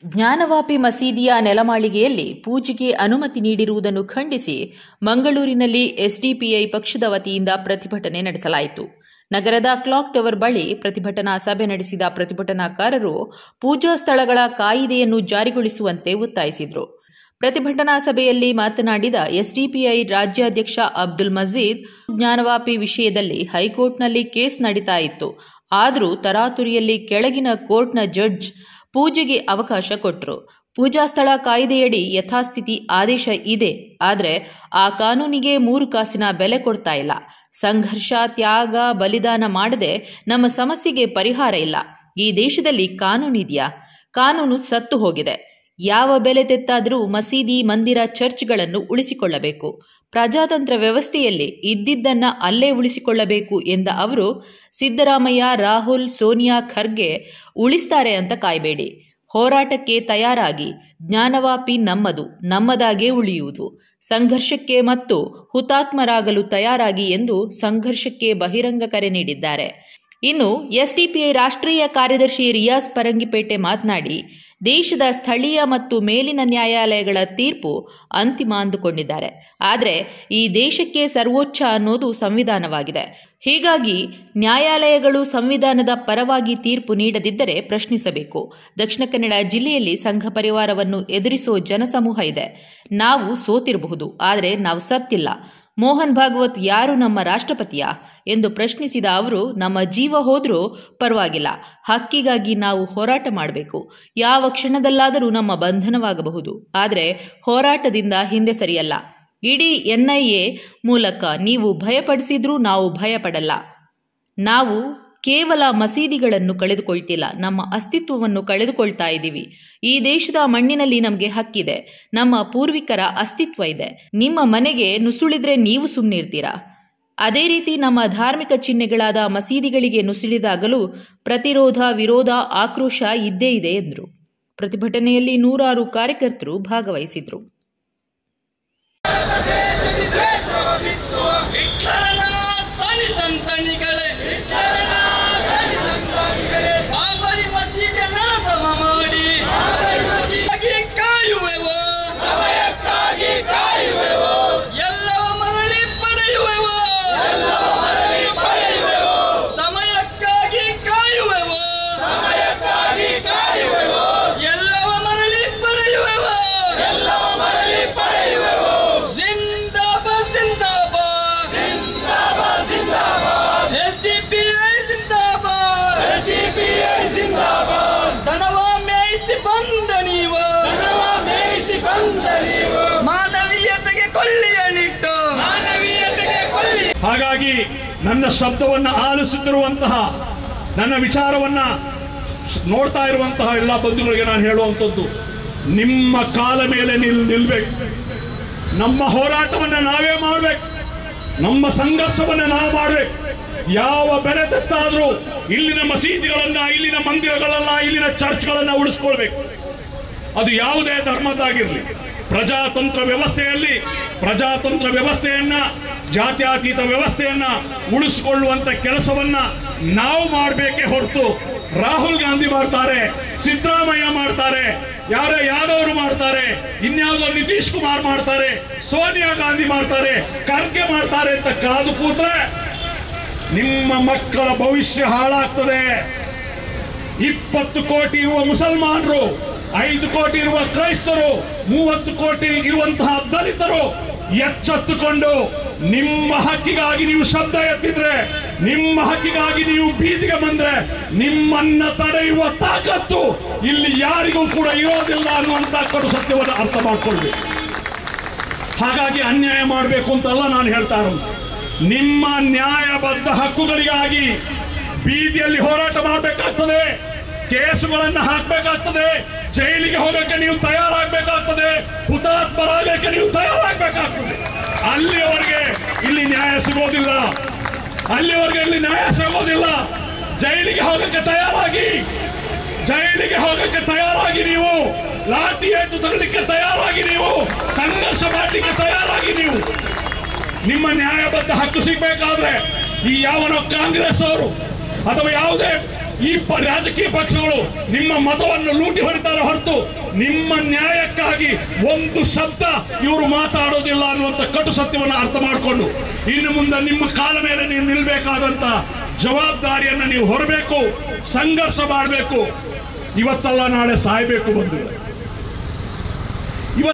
ಜ್ಞಾನವಾಪಿ ಮಸೀದಿಯ ನೆಲಮಾಳಿಗೆಯಲ್ಲಿ ಪೂಜೆಗೆ ಅನುಮತಿ ನೀಡಿರುವುದನ್ನು ಖಂಡಿಸಿ ಮಂಗಳೂರಿನಲ್ಲಿ ಎಸ್ಡಿಪಿಐ ಪಕ್ಷದ ವತಿಯಿಂದ ಪ್ರತಿಭಟನೆ ನಡೆಸಲಾಯಿತು. ನಗರದ ಕ್ಲಾಕ್ ಟವರ್ ಬಳಿ ಪ್ರತಿಭಟನಾ ಸಭೆ ನಡೆಸಿದ ಪ್ರತಿಭಟನಾಕಾರರು ಪೂಜಾ ಸ್ಥಳಗಳ ಕಾಯಿದೆಯನ್ನು ಜಾರಿಗೊಳಿಸುವಂತೆ ಒತ್ತಾಯಿಸಿದರು. ಪ್ರತಿಭಟನಾ ಸಭೆಯಲ್ಲಿ ಮಾತನಾಡಿದ ಎಸ್ಡಿಪಿಐ ರಾಜ್ಯಾಧ್ಯಕ್ಷ ಅಬ್ದುಲ್ ಮಜೀದ್, ಜ್ಞಾನವಾಪಿ ವಿಷಯದಲ್ಲಿ ಹೈಕೋರ್ಟ್ನಲ್ಲಿ ಕೇಸ್ ನಡೀತಾ ಇತ್ತು. ಆದರೂ ತರಾತುರಿಯಲ್ಲಿ ಕೆಳಗಿನ ಕೋರ್ಟ್ನ ಜಡ್ಜ್ ಪೂಜೆಗೆ ಅವಕಾಶ ಕೊಟ್ಟರು. ಪೂಜಾ ಸ್ಥಳ ಕಾಯ್ದೆಯಡಿ ಯಥಾಸ್ಥಿತಿ ಆದೇಶ ಇದೆ, ಆದರೆ ಆ ಕಾನೂನಿಗೆ 3 ಕಾಸಿನ ಬೆಲೆ ಕೊಡ್ತಾ ಇಲ್ಲ. ಸಂಘರ್ಷ, ತ್ಯಾಗ, ಬಲಿದಾನ ಮಾಡದೆ ನಮ್ಮ ಸಮಸ್ಯೆಗೆ ಪರಿಹಾರ ಇಲ್ಲ. ಈ ದೇಶದಲ್ಲಿ ಕಾನೂನಿದೆಯಾ? ಕಾನೂನು ಸತ್ತು ಹೋಗಿದೆ. ಯಾವ ಬೆಲೆ ತೆತ್ತಾದರೂ ಮಸೀದಿ, ಮಂದಿರ, ಚರ್ಚ್ಗಳನ್ನು ಉಳಿಸಿಕೊಳ್ಳಬೇಕು. ಪ್ರಜಾತಂತ್ರ ವ್ಯವಸ್ಥೆಯಲ್ಲಿ ಇದ್ದಿದ್ದನ್ನ ಅಲ್ಲೇ ಉಳಿಸಿಕೊಳ್ಳಬೇಕು ಎಂದ ಅವರು, ಸಿದ್ದರಾಮಯ್ಯ, ರಾಹುಲ್, ಸೋನಿಯಾ, ಖರ್ಗೆ ಉಳಿಸ್ತಾರೆ ಅಂತ ಕಾಯಬೇಡಿ. ಹೋರಾಟಕ್ಕೆ ತಯಾರಾಗಿ. ಜ್ಞಾನವಾಪಿ ನಮ್ಮದು, ನಮ್ಮದಾಗೇ ಉಳಿಯುವುದು. ಸಂಘರ್ಷಕ್ಕೆ ಮತ್ತು ಹುತಾತ್ಮರಾಗಲು ತಯಾರಾಗಿ ಎಂದು ಸಂಘರ್ಷಕ್ಕೆ ಬಹಿರಂಗ ಕರೆ ನೀಡಿದ್ದಾರೆ. ಇನ್ನು ಎಸ್ಡಿಪಿಐ ರಾಷ್ಟ್ರೀಯ ಕಾರ್ಯದರ್ಶಿ ರಿಯಾಜ್ ಪರಂಗಿಪೇಟೆ ಮಾತನಾಡಿ, ದೇಶದ ಸ್ಥಳೀಯ ಮತ್ತು ಮೇಲಿನ ನ್ಯಾಯಾಲಯಗಳ ತೀರ್ಪು ಅಂತಿಮ ಅಂದುಕೊಂಡಿದ್ದಾರೆ. ಆದರೆ ಈ ದೇಶಕ್ಕೆ ಸರ್ವೋಚ್ಚ ಅನ್ನೋದು ಸಂವಿಧಾನವಾಗಿದೆ. ಹೀಗಾಗಿ ನ್ಯಾಯಾಲಯಗಳು ಸಂವಿಧಾನದ ಪರವಾಗಿ ತೀರ್ಪು ನೀಡದಿದ್ದರೆ ಪ್ರಶ್ನಿಸಬೇಕು. ದಕ್ಷಿಣ ಕನ್ನಡ ಜಿಲ್ಲೆಯಲ್ಲಿ ಸಂಘ ಪರಿವಾರವನ್ನು ಎದುರಿಸೋ ಜನಸಮೂಹ ಇದೆ. ನಾವು ಸೋತಿರಬಹುದು, ಆದರೆ ನಾವು ಸತ್ತಿಲ್ಲ. ಮೋಹನ್ ಭಾಗವತ್ ಯಾರು ನಮ್ಮ ರಾಷ್ಟ್ರಪತಿಯಾ ಎಂದು ಪ್ರಶ್ನಿಸಿದ ಅವರು, ನಮ್ಮ ಜೀವ ಹೋದ್ರೂ ಪರವಾಗಿಲ್ಲ, ಹಕ್ಕಿಗಾಗಿ ನಾವು ಹೋರಾಟ ಮಾಡಬೇಕು. ಯಾವ ಕ್ಷಣದಲ್ಲಾದರೂ ನಮ್ಮ ಬಂಧನವಾಗಬಹುದು, ಆದರೆ ಹೋರಾಟದಿಂದ ಹಿಂದೆ ಸರಿಯಲ್ಲ. ಇಡೀ ಎನ್ಐಎ ಮೂಲಕ ನೀವು ಭಯಪಡಿಸಿದ್ರೂ ನಾವು ಭಯಪಡಲ್ಲ. ನಾವು ಕೇವಲ ಮಸೀದಿಗಳನ್ನು ಕಳೆದುಕೊಳ್ತಿಲ್ಲ, ನಮ್ಮ ಅಸ್ತಿತ್ವವನ್ನು ಕಳೆದುಕೊಳ್ತಾ ಇದ್ದೀವಿ. ಈ ದೇಶದ ಮಣ್ಣಿನಲ್ಲಿ ನಮಗೆ ಹಕ್ಕಿದೆ, ನಮ್ಮ ಪೂರ್ವಿಕರ ಅಸ್ತಿತ್ವ ಇದೆ. ನಿಮ್ಮ ಮನೆಗೆ ನುಸುಳಿದ್ರೆ ನೀವು ಸುಮ್ಮನಿರ್ತೀರಾ? ಅದೇ ರೀತಿ ನಮ್ಮ ಧಾರ್ಮಿಕ ಚಿಹ್ನೆಗಳಾದ ಮಸೀದಿಗಳಿಗೆ ನುಸುಳಿದಾಗಲೂ ಪ್ರತಿರೋಧ, ವಿರೋಧ, ಆಕ್ರೋಶ ಇದ್ದೇ ಇದೆ ಎಂದರು. ಪ್ರತಿಭಟನೆಯಲ್ಲಿ 100 ಕಾರ್ಯಕರ್ತರು ಭಾಗವಹಿಸಿದರು. ಹಾಗಾಗಿ ನನ್ನ ಶಬ್ದವನ್ನು ಆಲಿಸುತ್ತಿರುವಂತಹ, ನನ್ನ ವಿಚಾರವನ್ನ ನೋಡ್ತಾ ಇರುವಂತಹ ಎಲ್ಲ ಬಂಧುಗಳಿಗೆ ನಾನು ಹೇಳುವಂಥದ್ದು, ನಿಮ್ಮ ಕಾಲ ಮೇಲೆ ನಿಲ್ಬೇಕು. ನಮ್ಮ ಹೋರಾಟವನ್ನು ನಾವೇ ಮಾಡಬೇಕು. ನಮ್ಮ ಸಂಘರ್ಷವನ್ನು ನಾವು ಮಾಡಬೇಕು. ಯಾವ ಬೆಲೆ ತೆತ್ತಾದ್ರೂ ಇಲ್ಲಿನ ಮಸೀದಿಗಳನ್ನ, ಇಲ್ಲಿನ ಮಂದಿರಗಳನ್ನ, ಇಲ್ಲಿನ ಚರ್ಚ್ಗಳನ್ನ ಉಳಿಸ್ಕೊಳ್ಬೇಕು. ಅದು ಯಾವುದೇ ಧರ್ಮದಾಗಿರಲಿ. ಪ್ರಜಾತಂತ್ರ ವ್ಯವಸ್ಥೆಯನ್ನ, ಜಾತ್ಯತೀತ ವ್ಯವಸ್ಥೆಯನ್ನ ಉಳಿಸಿಕೊಳ್ಳುವಂತ ಕೆಲಸವನ್ನ ನಾವು ಮಾಡಬೇಕೇ ಹೊರತು ರಾಹುಲ್ ಗಾಂಧಿ ಮಾಡ್ತಾರೆ, ಸಿದ್ದರಾಮಯ್ಯ ಮಾಡ್ತಾರೆ, ಯಾದವರು ಮಾಡ್ತಾರೆ, ಇನ್ಯಾವುದೋ ನಿತೀಶ್ ಕುಮಾರ್ ಮಾಡ್ತಾರೆ, ಸೋನಿಯಾ ಗಾಂಧಿ ಮಾಡ್ತಾರೆ, ಖರ್ಗೆ ಮಾಡ್ತಾರೆ ಅಂತ ಕಾದು ಕೂತ್ರೆ ನಿಮ್ಮ ಮಕ್ಕಳ ಭವಿಷ್ಯ ಹಾಳಾಗ್ತದೆ. 20 ಕೋಟಿ ಇರುವ ಮುಸಲ್ಮಾನರು, 5 ಕೋಟಿ ಇರುವ ಕ್ರೈಸ್ತರು, 30 ಕೋಟಿ ಇರುವಂತಹ ದಲಿತರು ಎಚ್ಚೆತ್ತುಕೊಂಡು ನಿಮ್ಮ ಹಕ್ಕಿಗಾಗಿ ನೀವು ಶಬ್ದ ಎತ್ತಿದ್ರೆ, ನಿಮ್ಮ ಹಕ್ಕಿಗಾಗಿ ನೀವು ಬೀದಿಗೆ ಬಂದ್ರೆ, ನಿಮ್ಮನ್ನ ತಡೆಯುವ ತಾಕತ್ತು ಇಲ್ಲಿ ಯಾರಿಗೂ ಕೂಡ ಇರೋದಿಲ್ಲ ಅನ್ನುವಂತ ಕಡು ಸತ್ಯವನ್ನು ಅರ್ಥ ಮಾಡ್ಕೊಳ್ಬೇಕು. ಹಾಗಾಗಿ ಅನ್ಯಾಯ ಮಾಡಬೇಕು ಅಂತಲ್ಲ ನಾನು ಹೇಳ್ತಾ ಇರೋದು. ನಿಮ್ಮ ನ್ಯಾಯಬದ್ಧ ಹಕ್ಕುಗಳಿಗಾಗಿ ಬೀದಿಯಲ್ಲಿ ಹೋರಾಟ ಮಾಡಬೇಕಾಗ್ತದೆ, ಕೇಸುಗಳನ್ನು ಹಾಕಬೇಕಾಗ್ತದೆ, ಜೈಲಿಗೆ ಹೋಗಕ್ಕೆ ನೀವು ತಯಾರಾಗಬೇಕಾಗ್ತದೆ, ಹುತಾತ್ಮರಾಗಕ್ಕೆ ನೀವು ತಯಾರಾಗಬೇಕಾಗ್ತದೆ. ಅಲ್ಲಿಯವರೆಗೆ ಇಲ್ಲಿ ನ್ಯಾಯ ಸಿಗೋದಿಲ್ಲ. ಜೈಲಿಗೆ ಹೋಗಕ್ಕೆ ತಯಾರಾಗಿ, ನೀವು ಲಾಠಿ ಏಟು ತರಲಿಕ್ಕೆ ತಯಾರಾಗಿ, ನೀವು ಸಂಘರ್ಷ ಮಾಡಲಿಕ್ಕೆ ತಯಾರಾಗಿ, ನೀವು ನಿಮ್ಮ ನ್ಯಾಯಬದ್ಧ ಹಕ್ಕು ಸಿಗಬೇಕಾದ್ರೆ ಈ ಯಾವನೋ ಕಾಂಗ್ರೆಸ್ ಅವರು ಅಥವಾ ಯಾವುದೇ ಈ ರಾಜಕೀಯ ಪಕ್ಷಗಳು ನಿಮ್ಮ ಮತವನ್ನು ಲೂಟಿ ಹೊಡಿತಾರೆ ಹೊರತು ನಿಮ್ಮ ನ್ಯಾಯಕ್ಕಾಗಿ ಒಂದು ಶಬ್ದ ಇವರು ಮಾತಾಡೋದಿಲ್ಲ ಅನ್ನುವಂಥ ಕಟು ಸತ್ಯವನ್ನು ಅರ್ಥ ಮಾಡಿಕೊಂಡು ಇನ್ನು ಮುಂದೆ ನಿಮ್ಮ ಕಾಲ ಮೇಲೆ ನೀವು ನಿಲ್ಬೇಕಾದಂತ ಜವಾಬ್ದಾರಿಯನ್ನು ನೀವು ಹೊರಬೇಕು, ಸಂಘರ್ಷ ಮಾಡಬೇಕು. ಇವತ್ತಲ್ಲ ನಾಳೆ ಸಾಯ್ಬೇಕು ಬಂದು